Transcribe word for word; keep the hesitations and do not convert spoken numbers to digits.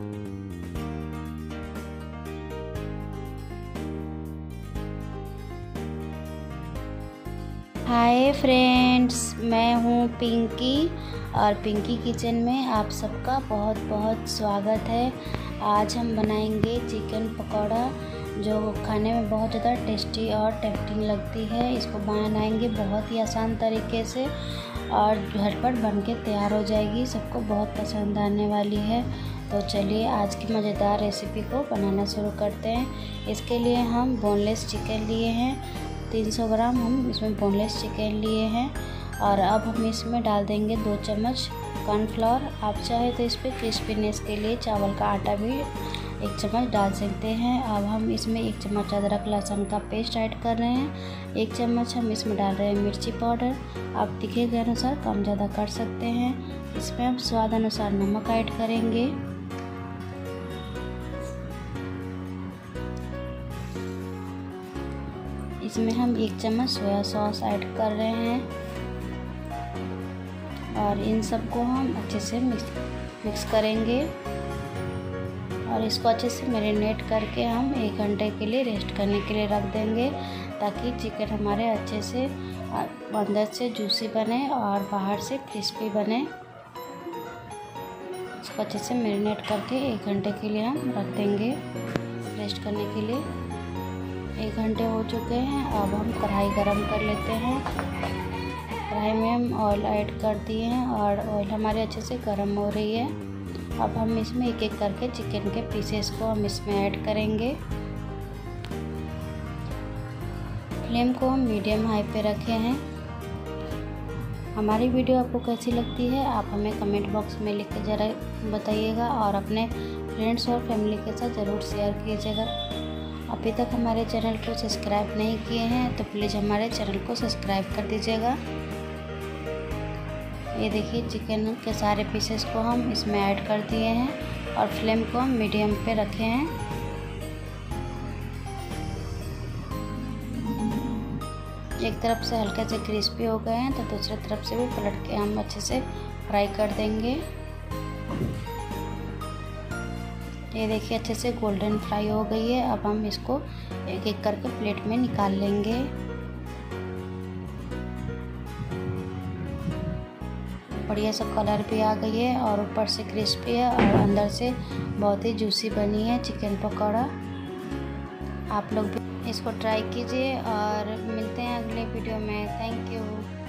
Hi friends, मैं हूँ पिंकी और पिंकी किचन में आप सबका बहुत बहुत स्वागत है। आज हम बनाएंगे चिकन पकौड़ा जो खाने में बहुत ज़्यादा टेस्टी और टेम्पटिंग लगती है। इसको बनाएंगे बहुत ही आसान तरीके से और झटपट बन के तैयार हो जाएगी। सबको बहुत पसंद आने वाली है। तो चलिए आज की मज़ेदार रेसिपी को बनाना शुरू करते हैं। इसके लिए हम बोनलेस चिकन लिए हैं, तीन सौ ग्राम हम इसमें बोनलेस चिकन लिए हैं। और अब हम इसमें डाल देंगे दो चम्मच कॉर्नफ्लोर। आप चाहे तो इस पर क्रिस्पीनेस के लिए चावल का आटा भी एक चम्मच डाल सकते हैं। अब हम इसमें एक चम्मच अदरक लहसुन का पेस्ट ऐड कर रहे हैं। एक चम्मच हम इसमें डाल रहे हैं मिर्ची पाउडर। आप तीखे के अनुसार कम ज़्यादा कर सकते हैं। इसमें हम स्वाद अनुसार नमक ऐड करेंगे। इसमें हम एक चम्मच सोया सॉस ऐड कर रहे हैं और इन सबको हम अच्छे से मिक्स मिक्स करेंगे और इसको अच्छे से मैरिनेट करके हम एक घंटे के लिए रेस्ट करने के लिए रख देंगे, ताकि चिकन हमारे अच्छे से अंदर से जूसी बने और बाहर से क्रिस्पी बने। इसको अच्छे से मैरिनेट करके एक घंटे के लिए हम रख देंगे रेस्ट करने के लिए। एक घंटे हो चुके हैं। अब हम कढ़ाई गरम कर लेते हैं। कढ़ाई में हम ऑयल ऐड कर दिए हैं और ऑयल हमारे अच्छे से गरम हो रही है। अब हम इसमें एक एक करके चिकन के पीसेस को हम इसमें ऐड करेंगे। फ्लेम को हम मीडियम हाई पे रखे हैं। हमारी वीडियो आपको कैसी लगती है आप हमें कमेंट बॉक्स में लिख के ज़रा बताइएगा और अपने फ्रेंड्स और फैमिली के साथ ज़रूर शेयर कीजिएगा। अभी तक हमारे चैनल को सब्सक्राइब नहीं किए हैं तो प्लीज़ हमारे चैनल को सब्सक्राइब कर दीजिएगा। ये देखिए चिकन के सारे पीसेस को हम इसमें ऐड कर दिए हैं और फ्लेम को हम मीडियम पे रखे हैं। एक तरफ से हल्के से क्रिस्पी हो गए हैं तो दूसरी तरफ से भी पलट के हम अच्छे से फ्राई कर देंगे। ये देखिए अच्छे से गोल्डन फ्राई हो गई है। अब हम इसको एक एक करके प्लेट में निकाल लेंगे। बढ़िया सा कलर भी आ गई है और ऊपर से क्रिस्पी है और अंदर से बहुत ही जूसी बनी है चिकन पकौड़ा। आप लोग भी इसको ट्राई कीजिए और मिलते हैं अगले वीडियो में। Thank you.